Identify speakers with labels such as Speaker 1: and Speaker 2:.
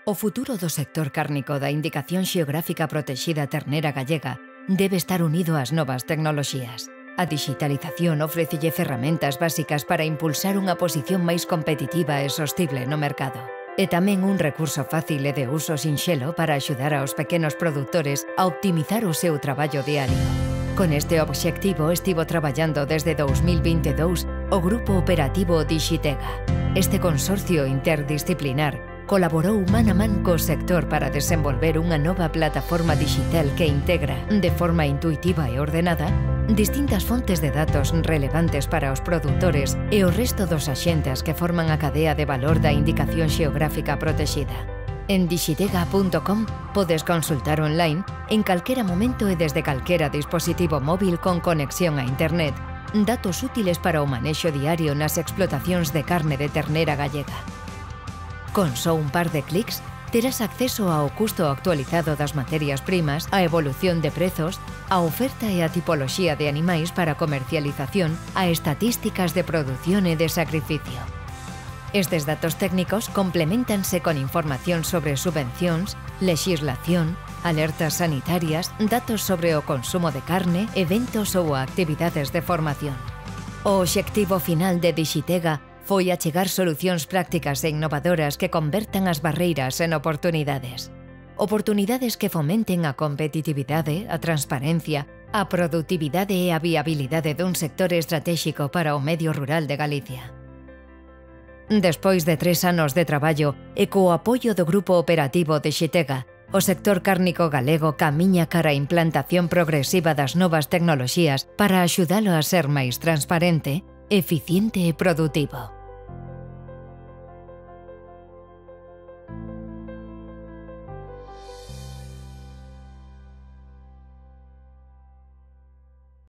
Speaker 1: O futuro do sector cárnico da Indicación Xeográfica Protexida Ternera Gallega debe estar unido ás novas tecnoloxías. A digitalización ofrécelle ferramentas básicas para impulsar unha posición máis competitiva e sostible no mercado. E tamén un recurso fácil e de uso sinxelo para axudar aos pequenos produtores a optimizar o seu traballo diario. Con este obxectivo estivo traballando desde 2022 o Grupo Operativo Dixitega. Este consorcio interdisciplinar colaborou man a man co sector para desenvolver unha nova plataforma digital que integra, de forma intuitiva e ordenada, distintas fontes de datos relevantes para os produtores e o resto dos axentes que forman a cadea de valor da Indicación Xeográfica Protexida. En dixitega.com podes consultar online en calquera momento e desde calquera dispositivo móvil con conexión a Internet datos útiles para o manexo diario nas explotacións de carne de ternera gallega. Con só un par de clics, terás acceso ao custo actualizado das materias primas, a evolución de prezos, a oferta e a tipoloxía de animais para comercialización, a estatísticas de produción e de sacrificio. Estes datos técnicos compleméntanse con información sobre subvencións, lexislación, alertas sanitarias, datos sobre o consumo de carne, eventos ou actividades de formación. O obxectivo final de Dixitega foi achegar solucións prácticas e innovadoras que convertan as barreiras en oportunidades. Oportunidades que fomenten a competitividade, a transparencia, a produtividade e a viabilidade dun sector estratéxico para o medio rural de Galicia. Despois de 3 anos de traballo e co apoio do Grupo Operativo Dixitega, o sector cárnico galego camiña cara a implantación progresiva das novas tecnoloxías para axudalo a ser máis transparente, eficiente e produtivo.